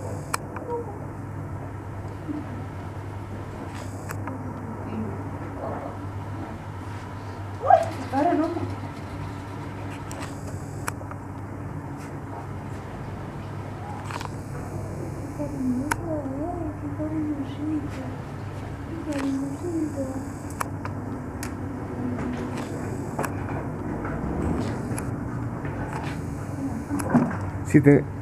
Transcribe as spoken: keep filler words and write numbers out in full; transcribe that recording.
Ahora no. Qué cariñoso, eh, qué cariñosito. Qué cariñosito. Si te